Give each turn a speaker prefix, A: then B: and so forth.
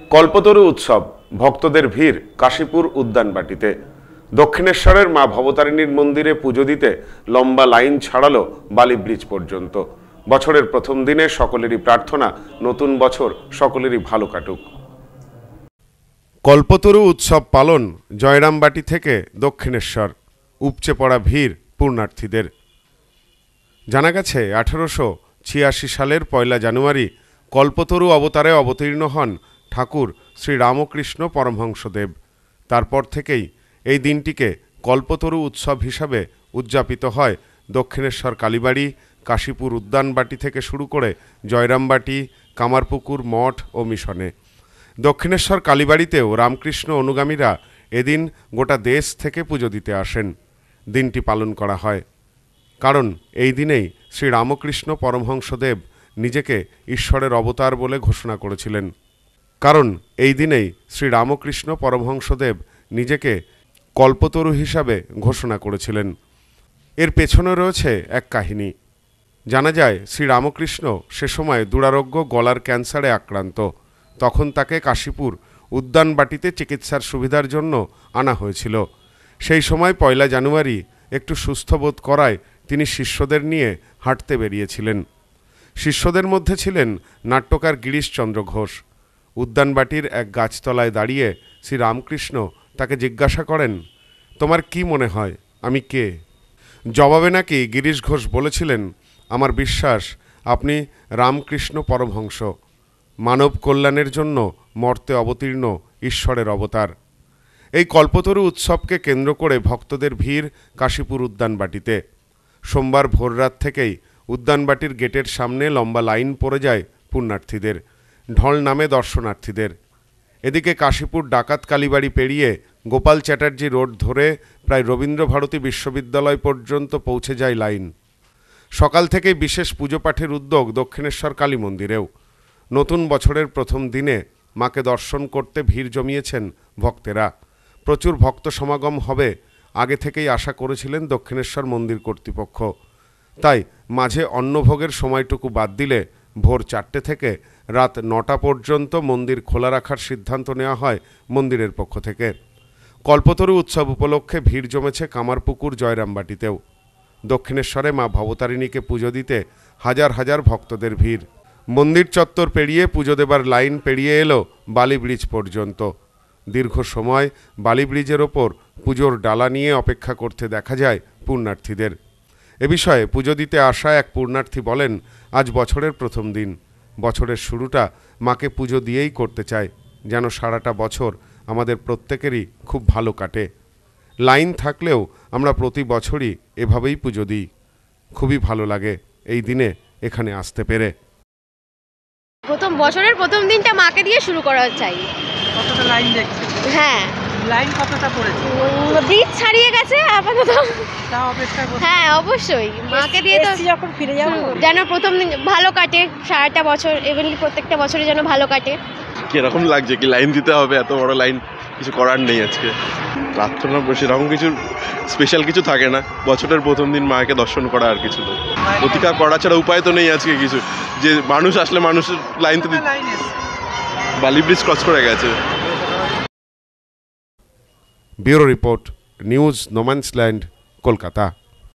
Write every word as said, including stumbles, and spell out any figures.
A: কল্পতরু উৎসব, ভক্তদের ভিড় কাশীপুর উদ্যানবাটিতে। দক্ষিণেশ্বরের মা ভবতারিণীর মন্দিরে পুজো দিতে লম্বা লাইন ছাড়ালো বালি ব্রিজ পর্যন্ত। বছরের প্রথম দিনে সকলেরই প্রার্থনা, নতুন বছর সকলেরই ভালো কাটুক। কল্পতরু উৎসব পালন জয়রামবাটি থেকে দক্ষিণেশ্বর। উপচে পড়া ভিড় পূর্ণার্থীদের। জানা গেছে আঠারোশো ছিয়াশি সালের পয়লা জানুয়ারি কল্পতরু অবতারে অবতীর্ণ হন ঠাকুর শ্রী রামকৃষ্ণ পরমহংসদেব। তারপর থেকেই এই দিনটিকে কল্পতরু উৎসব হিসাবে উদযাপিত হয় দক্ষিণেশ্বর কালীবাড়ি, কাশীপুর উদ্যানবাটি থেকে শুরু করে জয়রামবাটি, কামারপুকুর মঠ ও মিশনে। দক্ষিণেশ্বর কালীবাড়িতেও রামকৃষ্ণ অনুগামীরা এদিন গোটা দেশ থেকে পুজো দিতে আসেন। দিনটি পালন করা হয় কারণ এই দিনেই শ্রী রামকৃষ্ণ পরমহংসদেব নিজেকে ঈশ্বরের অবতার বলে ঘোষণা করেছিলেন। কারণ এই দিনেই শ্রী রামকৃষ্ণ পরমহংসদেব নিজেকে কল্পতরু হিসাবে ঘোষণা করেছিলেন। এর পেছনে রয়েছে এক কাহিনী। জানা যায় শ্রী রামকৃষ্ণ সে সময় দুরারোগ্য গলার ক্যান্সারে আক্রান্ত। তখন তাকে কাশীপুর উদ্যানবাটিতে চিকিৎসার সুবিধার জন্য আনা হয়েছিল। সেই সময় পয়লা জানুয়ারি একটু সুস্থ বোধ করায় তিনি শিষ্যদের নিয়ে হাঁটতে বেরিয়েছিলেন। শিষ্যদের মধ্যে ছিলেন নাট্যকার গিরিশচন্দ্র ঘোষ। উদ্যানবাটির এক গাছতলায় দাঁড়িয়ে শ্রী রামকৃষ্ণ তাকে জিজ্ঞাসা করেন, তোমার কি মনে হয় আমি কে? জবাবে নাকি গিরিশ ঘোষ বলেছিলেন, আমার বিশ্বাস আপনি রামকৃষ্ণ পরমহংস, মানব কল্যাণের জন্য মর্তে অবতীর্ণ ঈশ্বরের অবতার। এই কল্পতরু উৎসবকে কেন্দ্র করে ভক্তদের ভিড় কাশীপুর উদ্যানবাটিতে। সোমবার ভোররাত থেকেই উদ্যানবাটির গেটের সামনে লম্বা লাইন পড়ে যায় পুণ্যার্থীদের, ঢল নামে দর্শনার্থীদের। এদিকে কাশীপুর ডাকাত কালীবাড়ি পেরিয়ে গোপাল চ্যাটার্জি রোড ধরে প্রায় রবীন্দ্রভারতী বিশ্ববিদ্যালয় পর্যন্ত পৌঁছে যায় লাইন। সকাল থেকেই বিশেষ পুজো পাঠের উদ্যোগ দক্ষিণেশ্বর কালী মন্দিরেও। নতুন বছরের প্রথম দিনে মাকে দর্শন করতে ভিড় জমিয়েছেন ভক্তেরা। প্রচুর ভক্ত সমাগম হবে আগে থেকেই আশা করেছিলেন দক্ষিণেশ্বর মন্দির কর্তৃপক্ষ। তাই মাঝে অন্নভোগের সময়টুকু বাদ দিলে ভোর চারটে থেকে রাত নটা পর্যন্ত মন্দির খোলা রাখার সিদ্ধান্ত নেওয়া হয় মন্দিরের পক্ষ থেকে। কল্পতরু উৎসব উপলক্ষে ভিড় জমেছে কামারপুকুর জয়রামবাটিতেও। দক্ষিণেশ্বরে মা ভবতারিণীকে পুজো দিতে হাজার হাজার ভক্তদের ভিড়। মন্দির চত্বর পেরিয়ে পুজো দেবার লাইন পেরিয়ে এলো বালি ব্রিজ পর্যন্ত। দীর্ঘ সময় বালি ব্রিজের ওপর পুজোর ডালা নিয়ে অপেক্ষা করতে দেখা যায় পুণ্যার্থীদের। এ বিষয়ে পুজো দিতে আসা এক পুণ্যার্থী বলেন, আজ বছরের প্রথম দিন, বছরের শুরুটা মাকে পুজো দিয়েই করতে চাই, যেন সারাটা বছর আমাদের প্রত্যেকেরই খুব ভালো কাটে। লাইন থাকলেও আমরা প্রতি বছরই এভাবেই পুজো দিই। খুবই ভালো লাগে এই দিনে এখানে আসতে পেরে।
B: প্রথম বছরের প্রথম দিনটা মাকে দিয়ে শুরু করা চাই।
C: কতটা লাইন দেখছে?
B: হ্যাঁ,
C: লাইন কতটা পড়েছে?
B: ব্রিজ ছাড়িয়ে গেছে আপাতত।
C: তা অপেক্ষা করছি।
B: হ্যাঁ অবশ্যই, মাকে দিয়ে তো
C: যখন ফিরে যাব
B: যেন প্রথম দিন ভালো কাটে, সারাটা বছর এমনি প্রত্যেকটা বছরে যেন ভালো কাটে।
D: কিরকম লাগছে? কি লাইন দিতে হবে? এত বড় লাইন, কিছু করার নেই। আজকে প্রার্থনা সেরকম কিছু স্পেশাল কিছু থাকে না। বছরের প্রথম দিন মাকে দর্শন করা আর কিছু তো প্রতিকার করা ছাড়া উপায় তো নেই আজকে কিছু। যে মানুষ আসলে মানুষের লাইন তো বালি ব্রিজ ক্রস করে গেছে।
A: Bureau report, news no man's land, Kolkata.